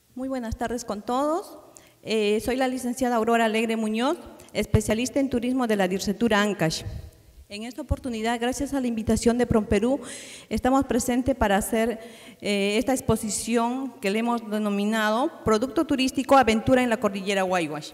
Muy buenas tardes con todos. Soy la licenciada Aurora Alegre Muñoz, especialista en turismo de la Dircetura Ancash. En esta oportunidad, gracias a la invitación de PROMPERÚ, estamos presentes para hacer esta exposición que le hemos denominado Producto Turístico Aventura en la Cordillera Huayhuash.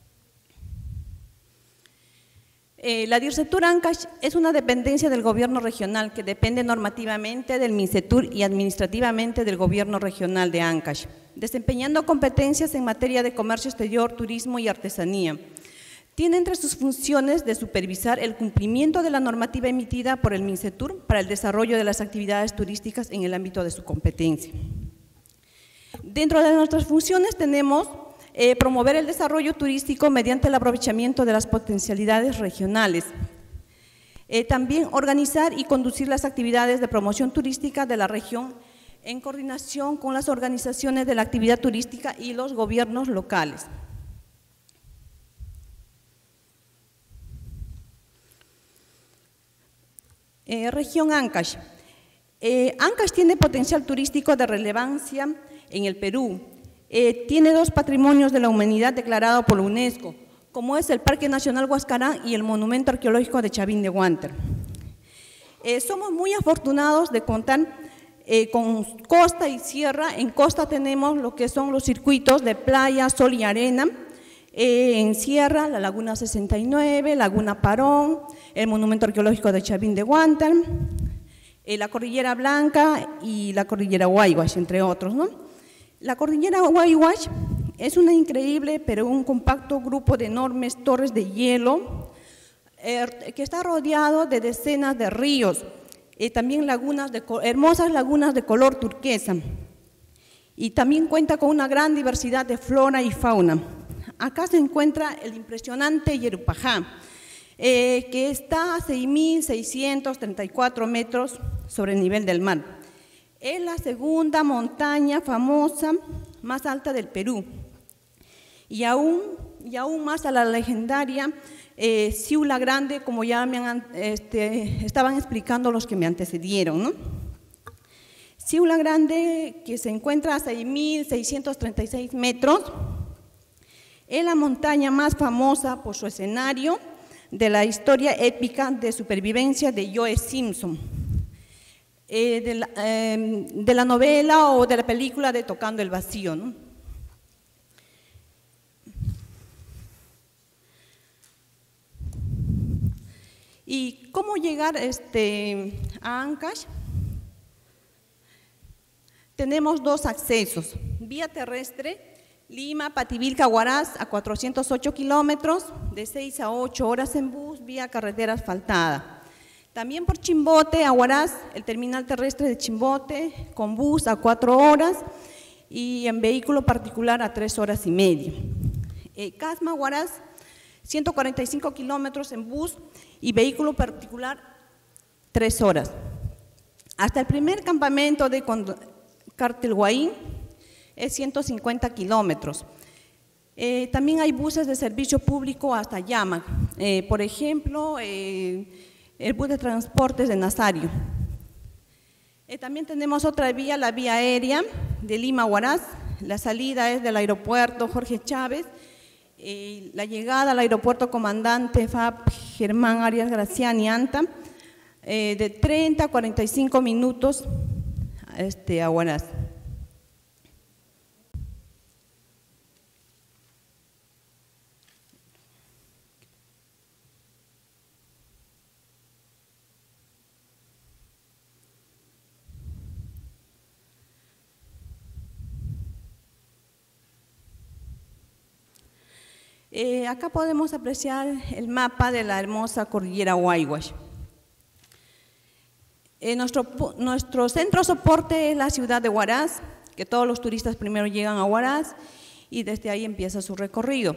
La Dircetura Ancash es una dependencia del gobierno regional que depende normativamente del MINCETUR y administrativamente del gobierno regional de Ancash, desempeñando competencias en materia de comercio exterior, turismo y artesanía. Tiene entre sus funciones de supervisar el cumplimiento de la normativa emitida por el MINCETUR para el desarrollo de las actividades turísticas en el ámbito de su competencia. Dentro de nuestras funciones tenemos promover el desarrollo turístico mediante el aprovechamiento de las potencialidades regionales. También organizar y conducir las actividades de promoción turística de la región en coordinación con las organizaciones de la actividad turística y los gobiernos locales. Región Ancash. Ancash tiene potencial turístico de relevancia en el Perú. Tiene dos patrimonios de la humanidad declarados por la UNESCO, como es el Parque Nacional Huascarán y el Monumento Arqueológico de Chavín de Huántar. Somos muy afortunados de contar con costa y sierra. En costa tenemos lo que son los circuitos de playa, sol y arena. En sierra, la Laguna 69, Laguna Parón, el Monumento Arqueológico de Chavín de Huántar, la Cordillera Blanca y la Cordillera Huayhuash, entre otros, ¿no? La Cordillera Huayhuash es una increíble pero un compacto grupo de enormes torres de hielo que está rodeado de decenas de ríos, también hermosas lagunas de color turquesa, y también cuenta con una gran diversidad de flora y fauna. Acá se encuentra el impresionante Yerupajá, que está a 6.634 metros sobre el nivel del mar. Es la segunda montaña famosa más alta del Perú y aún más a la legendaria Ciula Grande, como ya estaban explicando los que me antecedieron, ¿no? Ciula Grande, que se encuentra a 6.636 metros, es la montaña más famosa por su escenario de la historia épica de supervivencia de Joe Simpson. De la novela o de la película de Tocando el Vacío, ¿no? ¿Y cómo llegar a Ancash? Tenemos dos accesos: vía terrestre, Lima, Pativilca, Huaraz, a 408 kilómetros, de 6 a 8 horas en bus, vía carretera asfaltada. También por Chimbote a Huaraz, el terminal terrestre de Chimbote, con bus a 4 horas y en vehículo particular a 3 horas y media. Casma, Huaraz, 145 kilómetros en bus y vehículo particular 3 horas. Hasta el primer campamento de Cartelhuaín es 150 kilómetros. También hay buses de servicio público hasta Llama, por ejemplo, el bus de transportes de Nazario. También tenemos otra vía, la vía aérea de Lima a Huaraz. La salida es del aeropuerto Jorge Chávez, la llegada al aeropuerto Comandante FAB Germán Arias Graciani Anta, de 30 a 45 minutos a Huaraz. Acá podemos apreciar el mapa de la hermosa Cordillera Huayhuash. Nuestro centro soporte es la ciudad de Huaraz, que todos los turistas primero llegan a Huaraz y desde ahí empieza su recorrido.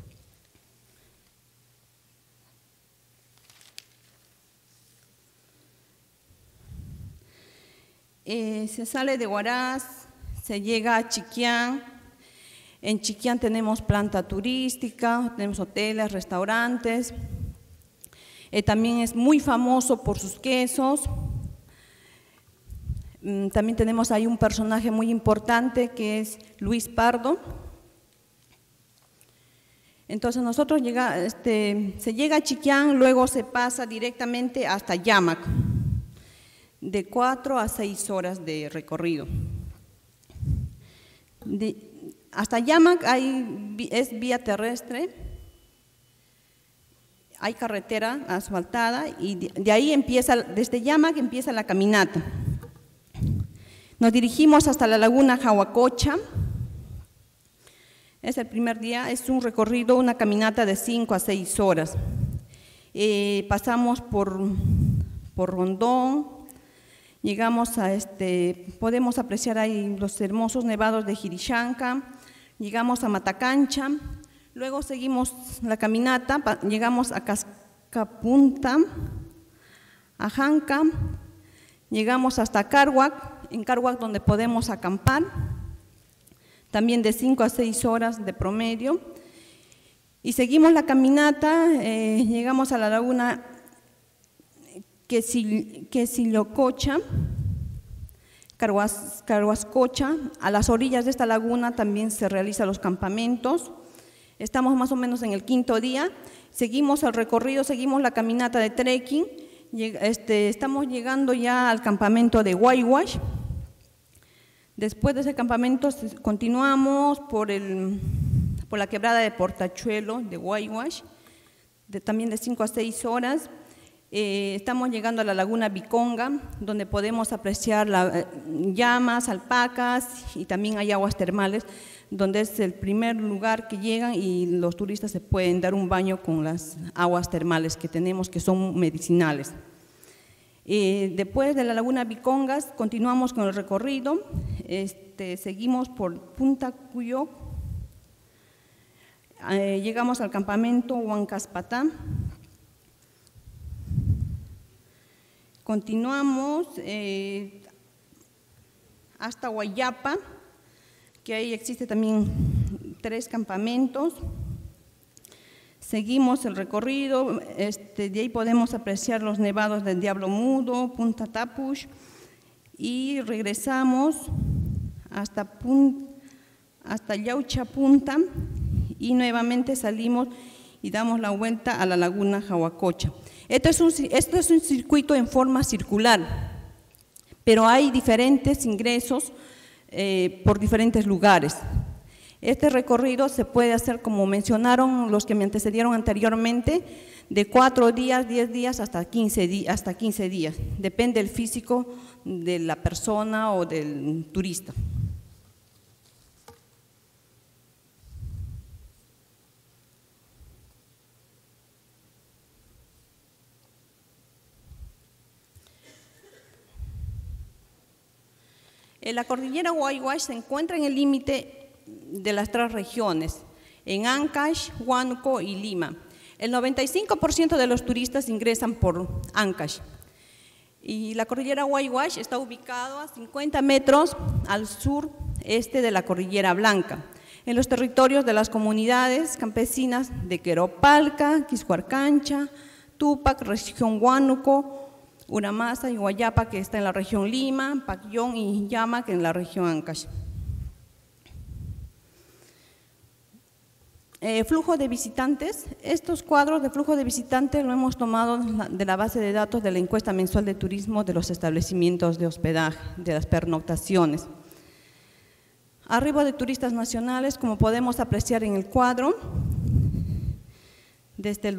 Se sale de Huaraz, se llega a Chiquián. En Chiquián tenemos planta turística, tenemos hoteles, restaurantes. También es muy famoso por sus quesos. También tenemos ahí un personaje muy importante que es Luis Pardo. Entonces nosotros se llega a Chiquián, luego se pasa directamente hasta Llamac, de 4 a 6 horas de recorrido. Hasta Llamac es vía terrestre, hay carretera asfaltada y de ahí desde Llamac empieza la caminata. Nos dirigimos hasta la laguna Jahuacocha. Es el primer día, es un recorrido, una caminata de 5 a 6 horas. Pasamos por Rondón, llegamos podemos apreciar ahí los hermosos nevados de Jirishanca, llegamos a Matacancha, luego seguimos la caminata, llegamos a Cascapunta, a Janca, llegamos hasta Carhuac, en Carhuac donde podemos acampar, también de 5 a 6 horas de promedio, y seguimos la caminata, llegamos a la laguna Quesilococha, Carhuascocha. A las orillas de esta laguna también se realizan los campamentos. Estamos más o menos en el 5.º día, seguimos el recorrido, seguimos la caminata de trekking, estamos llegando ya al campamento de Huayhuash. Después de ese campamento continuamos por la quebrada de Portachuelo de Huayhuash, también de 5 a 6 horas. Estamos llegando a la laguna Viconga, donde podemos apreciar llamas, alpacas y también hay aguas termales, donde es el primer lugar que llegan y los turistas se pueden dar un baño con las aguas termales que tenemos, que son medicinales. Después de la laguna Vicongas continuamos con el recorrido, seguimos por Punta Cuyo, llegamos al campamento Huancaspatá, continuamos hasta Guayapa, que ahí existe también 3 campamentos. Seguimos el recorrido, de ahí podemos apreciar los nevados del Diablo Mudo, Punta Tapush, y regresamos hasta Yaucha Punta y nuevamente salimos y damos la vuelta a la laguna Jahuacocha. Esto es un circuito en forma circular, pero hay diferentes ingresos por diferentes lugares. Este recorrido se puede hacer, como mencionaron los que me antecedieron anteriormente, de 4 días, 10 días hasta 15 días, depende del físico de la persona o del turista. La cordillera Huayhuash se encuentra en el límite de las 3 regiones, en Ancash, Huánuco y Lima. El 95% de los turistas ingresan por Ancash. Y la cordillera Huayhuash está ubicada a 50 metros al sureste de la Cordillera Blanca, en los territorios de las comunidades campesinas de Queropalca, Quiscuarcancha, Túpac, región Huánuco, Uramasa y Guayapa, que está en la región Lima, Pakyón y Llamac en la región Ancash. Flujo de visitantes. Estos cuadros de flujo de visitantes lo hemos tomado de la base de datos de la encuesta mensual de turismo de los establecimientos de hospedaje, de las pernoctaciones. Arribo de turistas nacionales, como podemos apreciar en el cuadro, desde el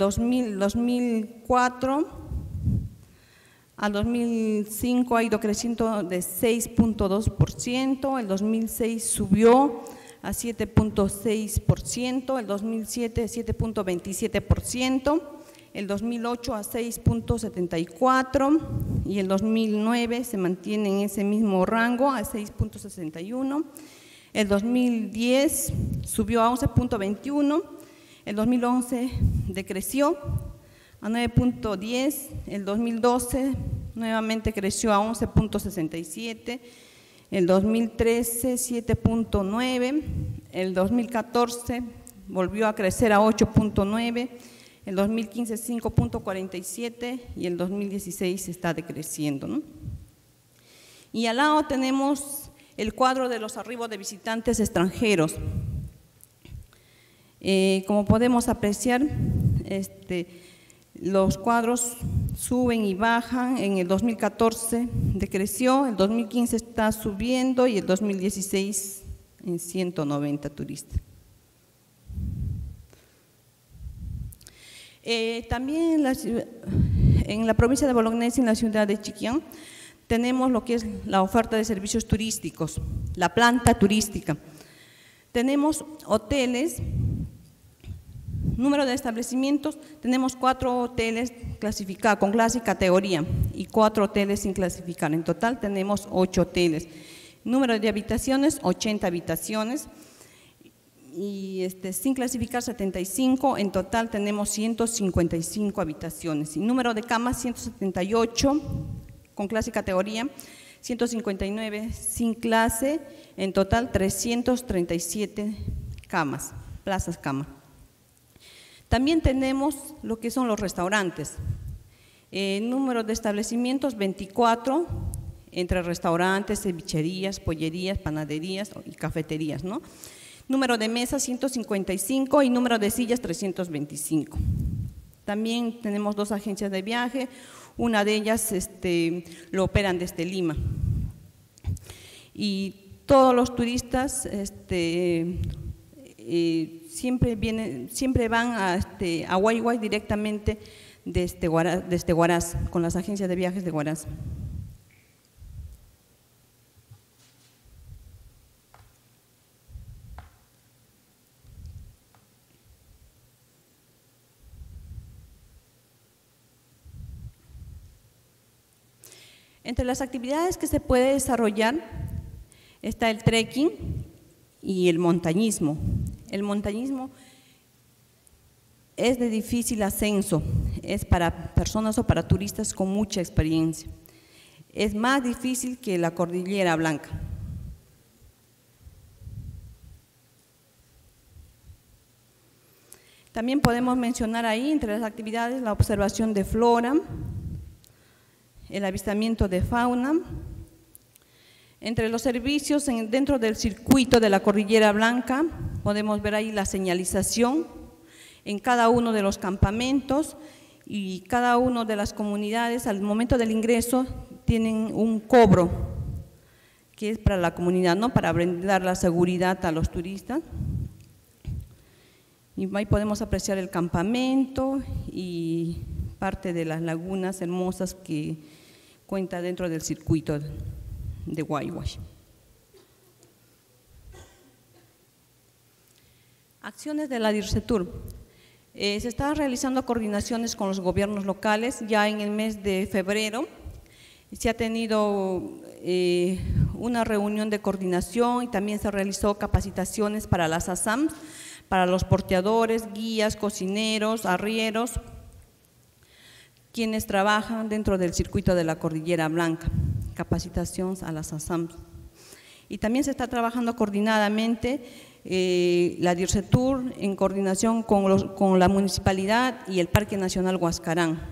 2004 al 2005 ha ido creciendo de 6.2%, el 2006 subió a 7.6%, el 2007 7.27%, el 2008 a 6.74% y el 2009 se mantiene en ese mismo rango a 6.61%, el 2010 subió a 11.21%, el 2011 decreció a 9.10, el 2012 nuevamente creció a 11.67, el 2013 7.9, el 2014 volvió a crecer a 8.9, el 2015 5.47 y el 2016 está decreciendo, ¿no? Y al lado tenemos el cuadro de los arribos de visitantes extranjeros. Como podemos apreciar, los cuadros suben y bajan. En el 2014 decreció, el 2015 está subiendo y el 2016 en 190 turistas. También en la provincia de Bolognesi, en la ciudad de Chiquián, tenemos lo que es la oferta de servicios turísticos, la planta turística. Tenemos hoteles, número de establecimientos, tenemos 4 hoteles clasificados con clase y categoría y 4 hoteles sin clasificar. En total tenemos 8 hoteles. Número de habitaciones, 80 habitaciones. Y sin clasificar 75, en total tenemos 155 habitaciones. Y número de camas, 178 con clase y categoría, 159 sin clase, en total 337 camas, plazas cama. También tenemos lo que son los restaurantes. Número de establecimientos, 24, entre restaurantes, cevicherías, pollerías, panaderías y cafeterías, ¿no? Número de mesas, 155 y número de sillas, 325. También tenemos 2 agencias de viaje, una de ellas lo operan desde Lima. Y todos los turistas siempre van a Waiwai directamente desde Huaraz, con las agencias de viajes de Huaraz. Entre las actividades que se puede desarrollar está el trekking y el montañismo. El montañismo es de difícil ascenso, es para personas o para turistas con mucha experiencia. Es más difícil que la Cordillera Blanca. También podemos mencionar ahí, entre las actividades, la observación de flora, el avistamiento de fauna. Entre los servicios dentro del circuito de la Cordillera Blanca, podemos ver ahí la señalización en cada uno de los campamentos y cada una de las comunidades al momento del ingreso tienen un cobro que es para la comunidad, ¿no? Para brindar la seguridad a los turistas. Y ahí podemos apreciar el campamento y parte de las lagunas hermosas que cuenta dentro del circuito de Waiwai. Acciones de la DIRCETUR. Se están realizando coordinaciones con los gobiernos locales. Ya en el mes de febrero se ha tenido una reunión de coordinación y también se realizó capacitaciones para las ASAMs, para los porteadores, guías, cocineros, arrieros, quienes trabajan dentro del circuito de la Cordillera Blanca, capacitación a las ASAMs. Y también se está trabajando coordinadamente la DIRCETUR en coordinación con la municipalidad y el Parque Nacional Huascarán.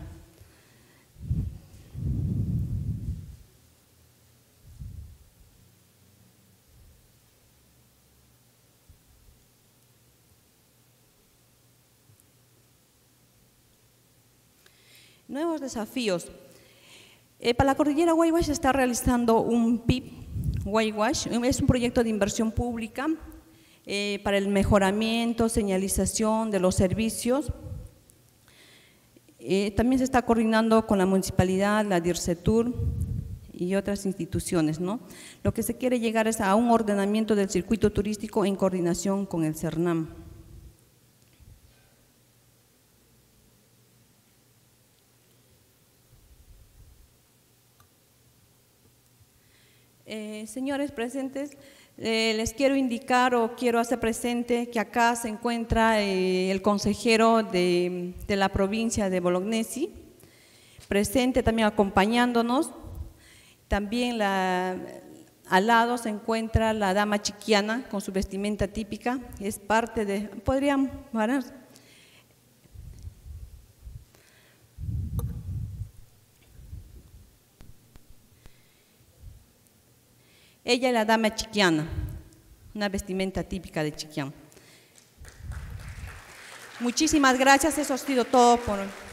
Nuevos desafíos. Para la Cordillera Waiwai se está realizando un PIP Waiwai, es un proyecto de inversión pública para el mejoramiento, señalización de los servicios. También se está coordinando con la municipalidad, la DIRCETUR y otras instituciones, ¿no? Lo que se quiere llegar es a un ordenamiento del circuito turístico en coordinación con el CERNAM. Señores presentes, les quiero indicar o quiero hacer presente que acá se encuentra el consejero de la provincia de Bolognesi, presente también acompañándonos. También al lado se encuentra la dama chiquiana con su vestimenta típica, es parte de, podrían parar. Ella es la dama chiquiana, una vestimenta típica de Chiquián. Muchísimas gracias, eso ha sido todo por hoy.